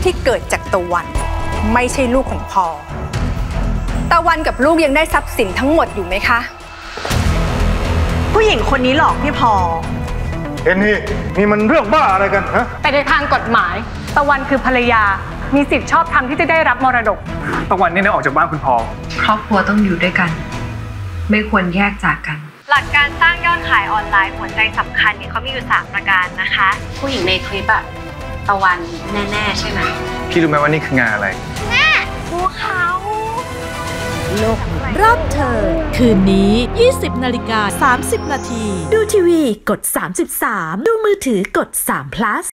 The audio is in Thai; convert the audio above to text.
ที่เกิดจากตะวันไม่ใช่ลูกของพอตะวันกับลูกยังได้ทรัพย์สินทั้งหมดอยู่ไหมคะผู้หญิงคนนี้หลอกพี่พอนี่มันเรื่องบ้าอะไรกันฮะแต่ในทางกฎหมายตะวันคือภรรยามีสิทธิ์ชอบธรรมที่จะได้รับมรดกตะวันนี่ได้ออกจากบ้านคุณพอครอบครัวต้องอยู่ด้วยกันไม่ควรแยกจากกันหลักการสร้างยอดขายออนไลน์หัวใจสำคัญเนี่ยเขามีอยู่3ประการนะคะผู้หญิงในคลิปอะตะวันแน่ๆใช่ไหมพี่รู้ไหมว่านี่คืองานอะไรแม่ภูเขาโลกรอบเธอคืนนี้ 20:30 น.ดูทีวีกด33ดูมือถือกด3 plus